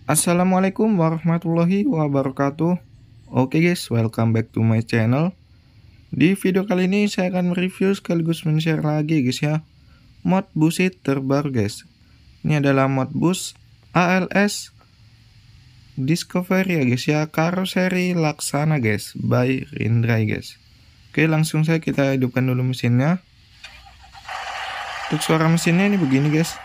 Assalamualaikum warahmatullahi wabarakatuh. Oke guys, welcome back to my channel. Di video kali ini saya akan mereview sekaligus men-share lagi guys ya, mod busit terbaru guys. Ini adalah mod bus ALS Discovery ya guys ya, karoseri Laksana guys, by Rindrai guys. Oke, langsung saja kita hidupkan dulu mesinnya. Untuk suara mesinnya ini begini guys.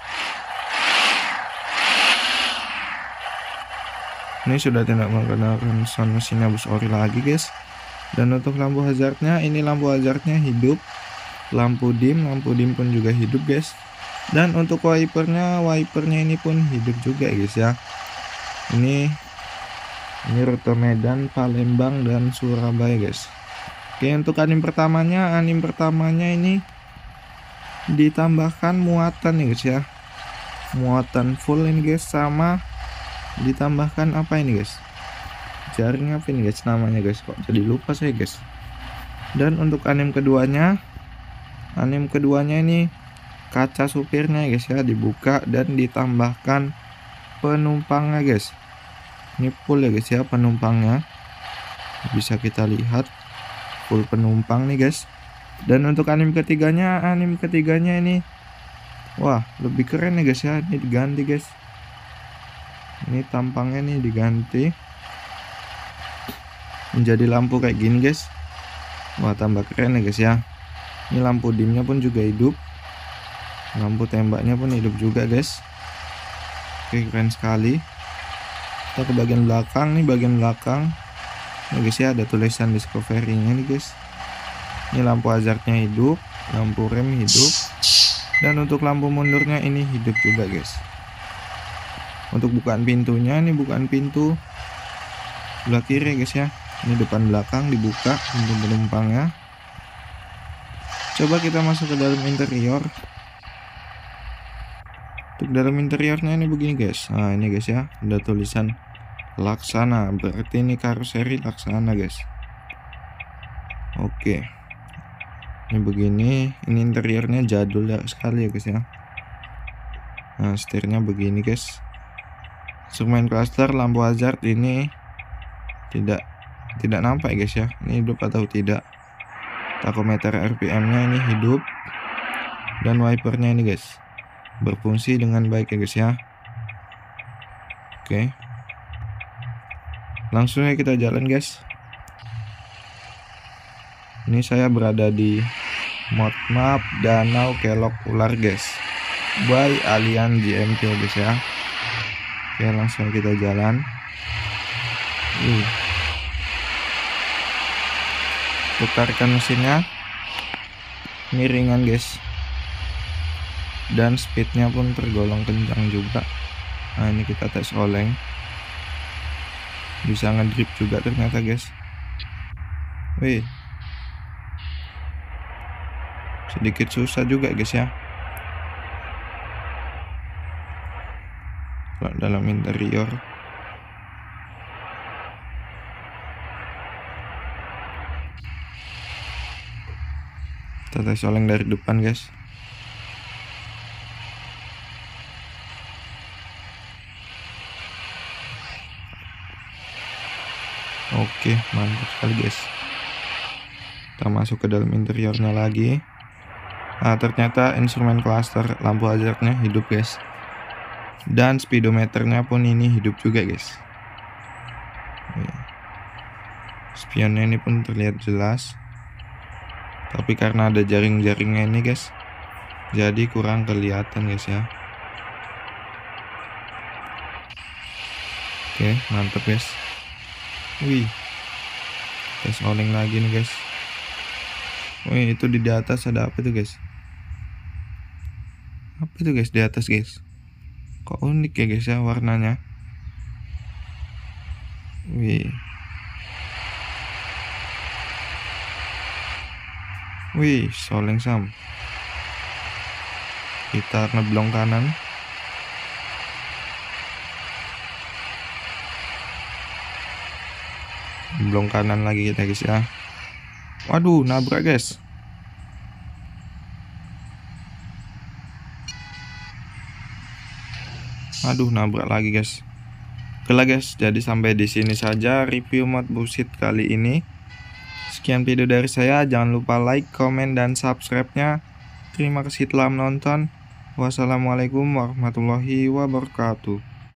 Ini sudah tidak menggunakan sound mesinnya bus ori lagi guys. Dan untuk lampu hazardnya, ini lampu hazardnya hidup. Lampu dim pun juga hidup guys. Dan untuk wipernya ini pun hidup juga guys ya. Ini rute Medan, Palembang dan Surabaya guys. Oke, untuk anim pertamanya ini ditambahkan muatan ya guys ya. Muatan full ini guys, sama ditambahkan apa ini guys, jaring apa ini guys namanya guys, kok jadi lupa saya guys. Dan untuk anim keduanya ini kaca supirnya guys ya dibuka dan ditambahkan penumpangnya guys. Ini full ya guys ya, penumpangnya bisa kita lihat full penumpang nih guys. Dan untuk anim ketiganya ini wah lebih keren ya guys ya, ini diganti guys. Ini tampangnya nih diganti menjadi lampu kayak gini guys. Wah, tambah keren ya guys ya. Ini lampu dimnya pun juga hidup, lampu tembaknya pun hidup juga guys. Oke, keren sekali. Kita ke bagian belakang nih, bagian belakang ya guys ya, ada tulisan Discovery nya nih guys. Ini lampu hazardnya hidup, lampu rem hidup, dan untuk lampu mundurnya ini hidup juga guys. Untuk bukaan pintunya, ini bukaan pintu sebelah kiri guys ya. Ini depan belakang dibuka untuk penumpangnya. Coba kita masuk ke dalam interior. Untuk dalam interiornya ini begini guys. Nah ini guys ya, ada tulisan Laksana, berarti ini karoseri Laksana guys. Oke, ini begini. Ini interiornya jadul ya sekali ya guys ya. Nah setirnya begini guys. Instrumen cluster, lampu hazard ini tidak nampak guys ya, ini hidup atau tidak. Takometer RPM nya ini hidup, dan wipernya ini guys berfungsi dengan baik ya guys ya. Oke, langsung aja kita jalan guys. Ini saya berada di mod map Danau Kelok Ular guys, by Allian GMT guys ya. Oke, langsung kita jalan. Untuk tarikan mesinnya ini ringan guys, dan speednya pun tergolong kencang juga. Nah ini kita tes oleng, bisa ngedrip juga ternyata guys. Wih, sedikit susah juga guys ya. Kalau dalam interior kita tes oleng dari depan guys. Oke, mantap sekali guys. Kita masuk ke dalam interiornya lagi. Nah ternyata instrumen cluster, lampu hazardnya hidup guys, dan speedometernya pun ini hidup juga guys. Spionnya ini pun terlihat jelas, tapi karena ada jaring-jaringnya ini guys, jadi kurang kelihatan guys ya. Oke, mantap guys. Wih, tes oleng lagi nih guys. Wih, itu di atas ada apa tuh guys? Apa itu guys di atas guys? Kok unik ya guys ya warnanya. Wih, soleng sam. Kita ngeblong kanan. Blong kanan lagi kita guys ya. Waduh, nabrak guys. Aduh, nabrak lagi guys. Oke lah guys, jadi sampai di sini saja review mod bullshit kali ini. Sekian video dari saya, jangan lupa like, komen, dan subscribe-nya. Terima kasih telah menonton. Wassalamualaikum warahmatullahi wabarakatuh.